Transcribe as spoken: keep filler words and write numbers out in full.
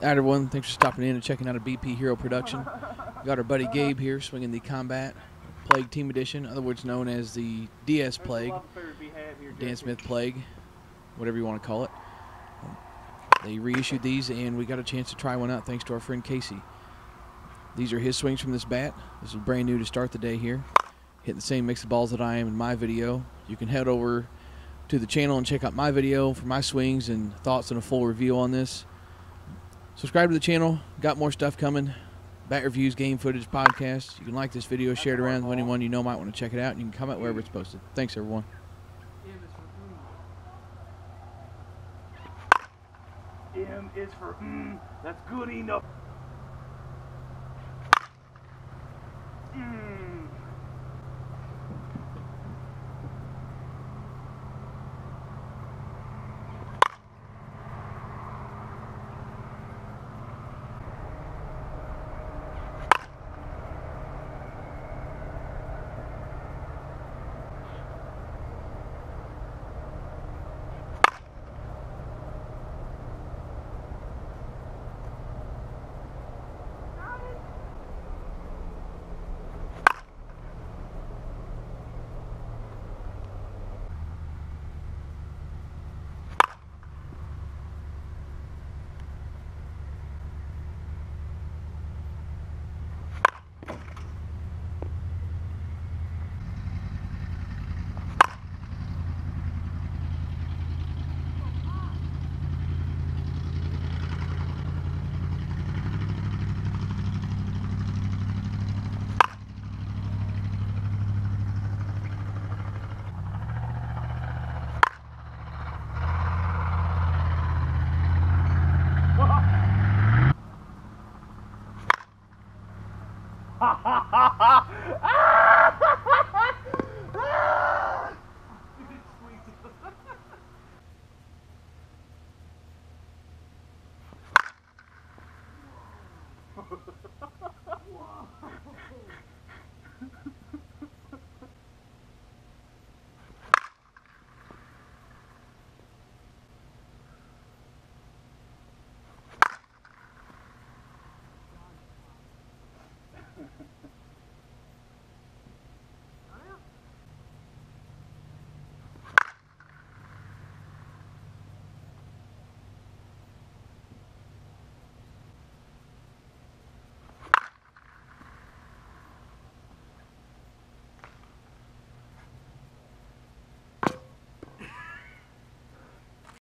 Hi everyone, thanks for stopping in and checking out a B P Hero production. We got our buddy Gabe here swinging the Combat Plague Team Edition, otherwise known as the D S Plague, Dan Smith Plague, whatever you want to call it. They reissued these and we got a chance to try one out thanks to our friend Casey. These are his swings from this bat. This is brand new to start the day here. Hitting the same mix of balls that I am in my video. You can head over to the channel and check out my video for my swings and thoughts and a full review on this. Subscribe to the channel. Got more stuff coming. Bat reviews, game footage, podcasts. You can like this video, share it around with anyone you know might want to check it out, and you can comment wherever it's posted. Thanks, everyone. M is for mm, that's good enough. Mm. Ha ha ha ha!